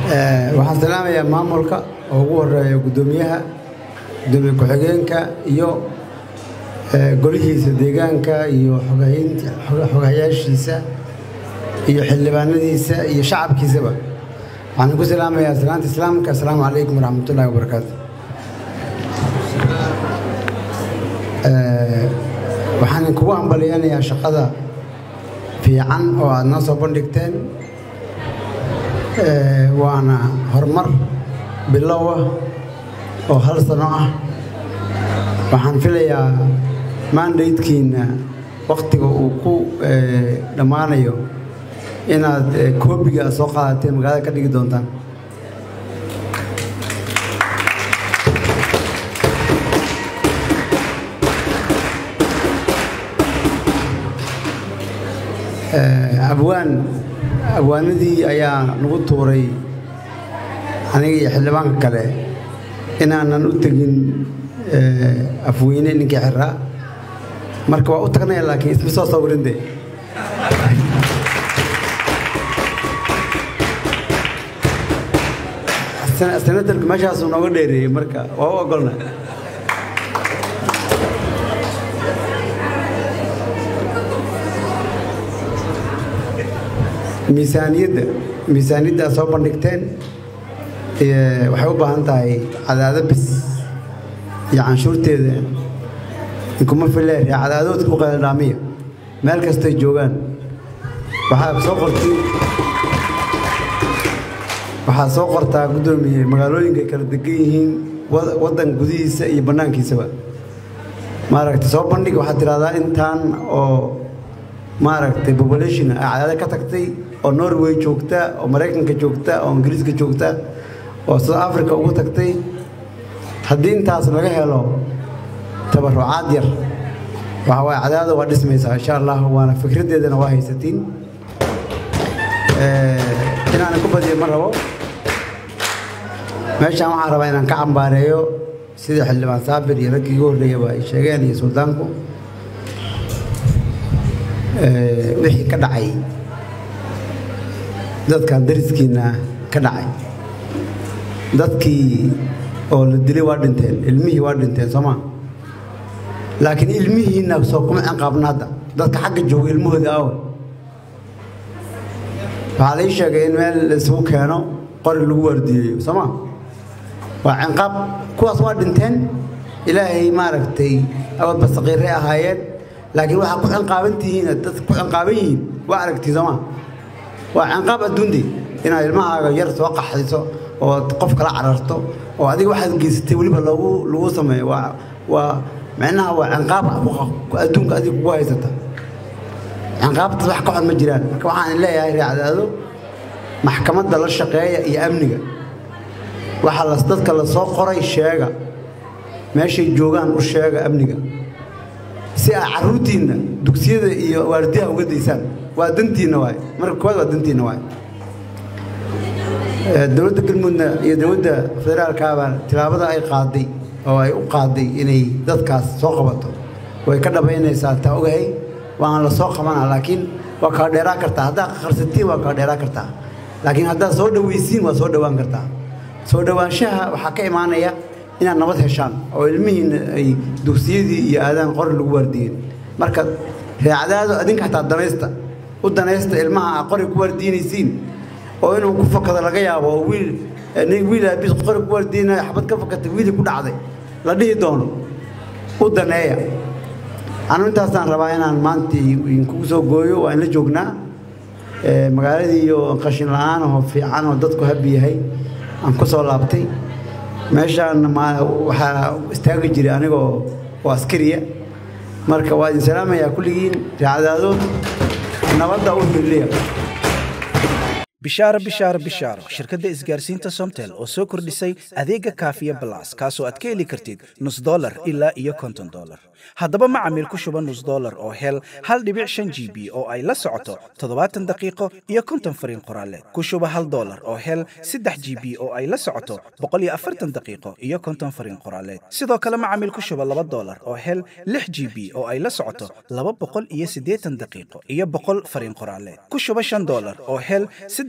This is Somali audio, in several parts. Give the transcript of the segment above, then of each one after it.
waxaan salaamayaa maamulka oo ugu horeeya gudoomiyaha gudoomiye ku-xigeenka iyo golihiisa deegaanka iyo xogayaashiisa iyo xildhibaanadiisa iyo shacabkiisaba waxaan ku salaamayaa salaanta islaamka assalaamu calaykum waraxmatullaahi wabarakaatu waxaan kugu hambaliyanayaa shaqada fiican oo aad noo soo bandhigteen waana horumar bilow ah oo hal sano ah waxaan filayaa mandatekiina waqtiga uu ku dhammaanayo inaad koobiga soo qaadateen magaalada ka dhigi doontaan abwaanadii ayaa nagu tuuray aniga iyo xildhibaanka kale inaanan u tegin afweyne ninkii xiraa marka waa u tagnaya laakiin isma soo sawirin de senatarka meeshaasuu nooga dheereeyey marka waa u ogolna miisaaniyadda soo bandhigteen waxay u baahan tahay cadaado bis iyo canshuurteeda inkuma fileer ee cadaadoodka u qeeldhaamiya meel kastay joogaan waxaa soo qortaa gudoomiye magaalooyinka kala degan yihiin waddan gudihiisa iyo bannaankiisaba maaragtay soo bandhig waxaad tidhahdaa intaan oo maaragtay population cadaado ka tagtay oo Norway joogta oo Mareykanka joogta oo Ingiriiska joogta oo South Africa ugu tagtay haddii intaas laga helo tabarucaad yar waxa way cadaado waa dhismaysaa insha Allah waana fikradeedana waa haysatiin inaan ku badiyo mar rabo meeshaan waxaan rabaa inaan ka cambaareeyo sida xildhibaan Saabir iyo raggii ugu horreeyay ay sheegeen iyo suldaanku wixii ka dhacay dadkan dariskiina ka dhacay dadkii oo la dilay waa dhinteen ilmihii waa dhinteen Soomaa laakiin ilmihiina soo kuma ciqaabna hadda dadka xagga jooga ilmahooda aaw waxaa la sheegay in meel la isugu keeno qori lagu wardiyeeyo Soomaa waa ciqaab kuwaas waa dhinteen ilaahay maaragtay awad basqiire ahaayeen laakiin waxa ku ciqaabantihiin dad ku ciqaaban waa aragti Soomaa waa ciqaab adduundi inaad ilmahaaga yar soo qaxayso oo qof kala cararto oo adiga waxaad geysatay waliba lagu sameeyo waa macnaha waa ciqaab adduunka adiga kugu haysata ciqaabta wax ka xun ma jiraan marka waxaan leeyahay raacdaado maxkamadda la shaqeeya iyo amniga waxa dadka la soo qoray sheega meeshay joogaan u sheega amniga si ay caruurtiina dugsiyada iyo waardiyaha uga deysaan waa dantiina waay marka kood waa dantiina waay dawladda galmudug iyo dawladda federaalka baa tilaabada ay qaaday oo ay u qaaday inay dadkaas soo qabato way ka dhabaynaysaa taa ogahay waan la soo qabanaa laakiin waa ka dheeraa kartaa hadda qarsatiin waa ka dheeraa kartaa laakiin hadda soo dhaweysiin waa soo dhawaan kartaa soo dhawaanshaha waxa ka imaanaya inaad nabad heshaan oo ilmihiina ay dugsiyadii iyo aadaan qor lagu wardiyin marka raacadaadu adinka xataa danaysta ilmaha qori ku wardiinaysiin oo inuu ku fakado laga yaabo wiil bis qori ku wardiinay xabad ka fakatay wiil ku dhacday la dhihi doono u daneeya anu intaasaan rabaa inaan maanta kugu soo gooyo waa in la joognaa magaaladii iyo qashin la'aan oo fiican oo dadku habi yahay aan ku soo laabtay meeshaan waxaa istaagi jiray anigoo oo askariya marka waa idin salaamayaa kulligiin raacadaado nabadda u hiliya bishaaro shirkadda isgaarsiinta Somtel oo soo kordhisay adeega Kaafiya Plus kaasoo aad ka heli kartid $0 ilaa iyo $50 haddaba macaamiil ku shuba $0 oo hel 1.5 GB oo ay la socoto 70 daqiiqo iyo 50 fariin qoraaleed ku shuba $1 oo hel 3 GB oo ay la socoto 140 daqiiqo iyo 50 fariin qoraaleed sidoo kale macaamiil ku shuba $2 oo hel 6 GB oo ay la socoto 280 daqiiqo iyo 100 fariin qoraaleed ku shuba $5 oo hel 3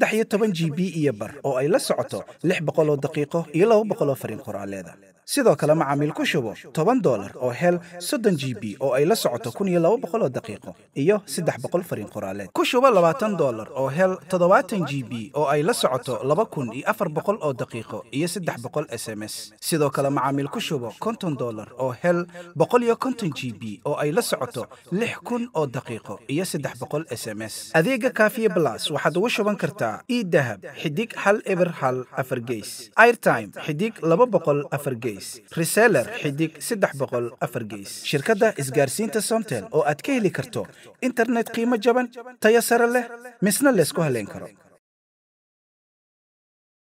13 GB iyo bar oo ay la socoto 600 daqiiqo iyo 200 fariin qoraaleeda sidoo kale macaamiil ku shubo $10 oo hel 30 GB oo ay la socoto 1200 daqiiqo iyo 300 fariin qoraaleed ku shubo $20 oo hel 70 GB oo ay la socoto 2400 oo daqiiqo iyo 300 SMS sidoo kale macaamiil ku shubo $50 oo hel 150 GB oo ay la socoto 6000 oo daqiiqo iyo 300 SMS adeega kaafiye plus waxaad ugu shuban kartaa idahab xidig hal eber hal afar gees airtime xidig 200 afar gees reseller xidig 300 afar gees shirkadda isgaarsiinta Somtel oo aad ka heli karto internet qiimo jaban tayo sare leh misna la isku haleyn karo